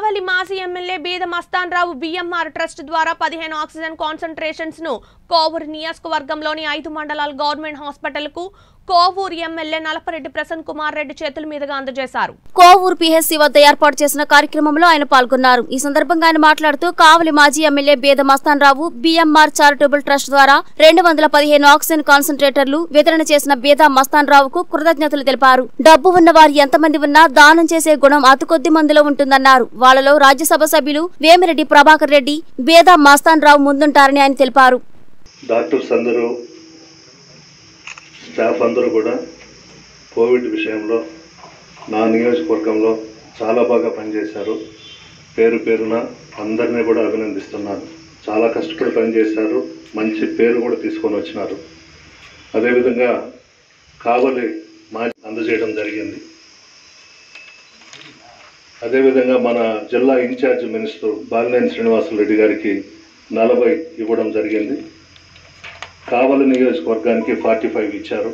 కావలి మాజీ MLA Beeda Mastan Rao BMR trust ద్వారా 15 oxygen concentrations ను కోవూరు నియోజకవర్గంలోని 5 మండలాల గవర్నమెంట్ హాస్పిటల్ కు కోవూరు ఎమ్మెల్యే నలపరెడ్డి ప్రసన్న కుమార్ రెడ్డి చేతుల మీదుగా అందజేశారు. కోవూరు పిహెచ్సి వద్ద ఏర్పాటు చేసిన కార్యక్రమంలో ఆయన పాల్గొన్నారు. ఈ సందర్భంగా ఆయన మాట్లాడుతూ కావలి మాజీ MLA Beeda Mastan Rao BMR charitable trust ద్వారా 215 ఆక్సిజన్ కాన్సంట్రేటర్లు వితరణ చేసిన బీద మస్తాన్ రావుకు కృతజ్ఞతలు తెలిపారు. డబ్బు ఉన్న వారు ఎంతమంది ఉన్నా దానం చేసే గుణం అతి కొద్ది మందిలో ఉంటుందన్నారు. వాళ్లలో రాజ్యసభ సభ్యులు వేమిరెడ్డి ప్రభాకర్ రెడ్డి బీద మస్తాన్ రావు ముందుంటారని ఆయన తెలిపారు. డాక్టర్స్ అందరూ స్టాఫ్ అందరూ కూడా కోవిడ్ విషయంలో నా నియోజకవర్గంలో చాలా బాగా పనిచేశారు. పేరు పేరున అందరినీ కూడా అభినందిస్తున్నాను. చాలా కష్టపడి పనిచేశారు, మంచి పేరు కూడా తీసుకొని వచ్చినారు. అదేవిధంగా కావలి మాజీ అందజేయడం జరిగింది. అదేవిధంగా మన జిల్లా ఇన్ఛార్జ్ మినిస్టర్ బాలినేని శ్రీనివాసరెడ్డి గారికి 40 ఇవ్వడం జరిగింది. కావలి నియోజకవర్గానికి 45 ఇచ్చారు.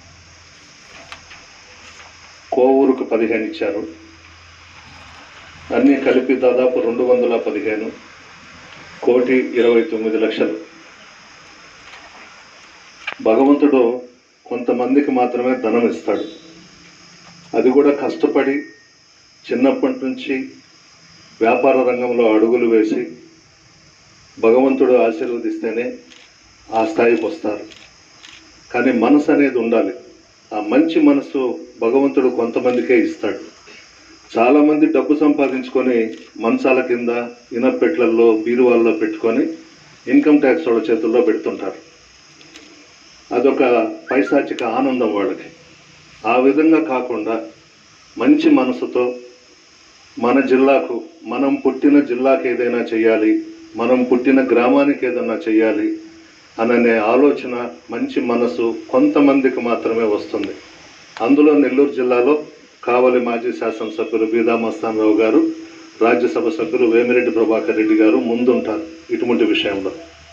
కోవూరుకు 15 ఇచ్చారు. అన్నీ కలిపి దాదాపు 215 కోటి 29 లక్షలు. భగవంతుడు కొంతమందికి మాత్రమే ధనం ఇస్తాడు. అది కూడా కష్టపడి చిన్నప్పటి నుంచి వ్యాపార రంగంలో అడుగులు వేసి భగవంతుడు ఆశీర్వదిస్తేనే ఆ స్థాయికి వస్తారు. కానీ మనసు అనేది ఉండాలి. ఆ మంచి మనసు భగవంతుడు కొంతమందికే ఇస్తాడు. చాలామంది డబ్బు సంపాదించుకొని మంచాల కింద ఇనపెట్లల్లో బీరువాల్లో పెట్టుకొని ఇన్కమ్ ట్యాక్స్ వాళ్ళ చేతుల్లో పెడుతుంటారు. అదొక పైశాచిక ఆనందం వాళ్ళకి. ఆ విధంగా కాకుండా మంచి మనసుతో మన జిల్లాకు, మనం పుట్టిన జిల్లాకి ఏదైనా చేయాలి, మనం పుట్టిన గ్రామానికి ఏదైనా చేయాలి అనే ఆలోచన, మంచి మనసు కొంతమందికి మాత్రమే వస్తుంది. అందులో నెల్లూరు జిల్లాలో కావలి మాజీ శాసనసభ్యులు బీదా మస్తాన్ రావు గారు, రాజ్యసభ సభ్యులు వేమిరెడ్డి ప్రభాకర్ రెడ్డి గారు ముందుంటారు. ఇటువంటి విషయంలో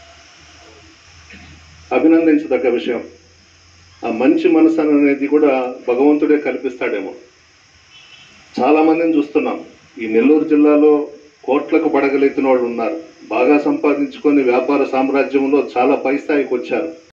అభినందించదగ్గ విషయం. ఆ మంచి మనసు అనేది కూడా భగవంతుడే కల్పిస్తాడేమో. చాలామందిని చూస్తున్నాం. ఈ నెల్లూరు జిల్లాలో కోట్లకు పడగలెత్తిన వాళ్ళు ఉన్నారు. బాగా సంపాదించుకొని వ్యాపార సామ్రాజ్యంలో చాలా పై స్థాయికి వచ్చారు.